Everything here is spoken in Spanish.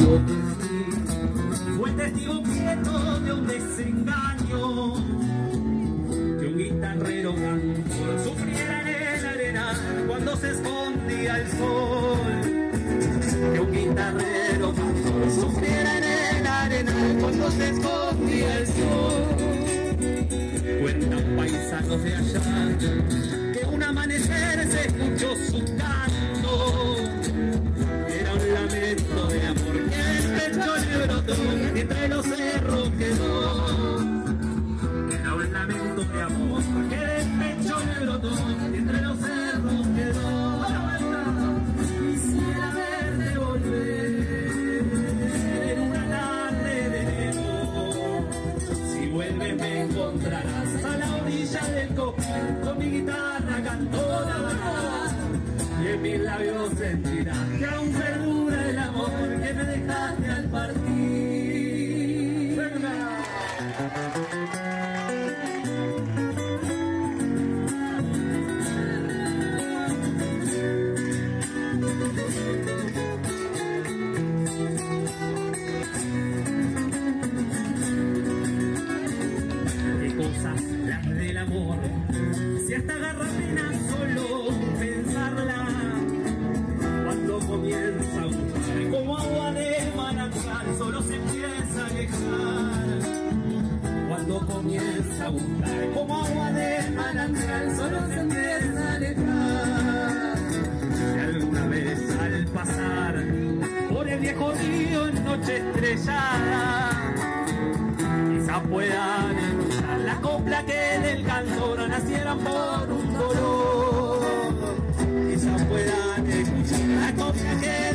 que sí, fue testigo quieto de un desengaño, que un guitarrero cantor sufriera en la arena cuando se escondía el sol, que un guitarrero cantor sufriera en la arena cuando se escondía el sol. Cuentan paisanos de allá que un amanecer se escuchó su canto, era un lamento de amor que el pecho le brotó y entre los cerros quedó. Era un lamento de amor que del pecho le brotó y entre los cerros quedó. Quisiera verte volver en una tarde de enero. Si vuelves me encontrarás a la orilla del Coquín con mi guitarra cantora, y en mis labios sentirás que aún perdura el amor que me dejaste al partir. Qué cosas las del amor, si hasta agarra pena solo pensarla, cuando comienza a gustar como agua de manantial solo se empieza a alejar. Cuando comienza a gustar como agua de manantial solo se empieza a alejar. Si alguna vez al pasar por el viejo río en noche estrellada, quizá puedan escuchar la copla que del cantor nacieran por un dolor. Quizá puedan escuchar la copla que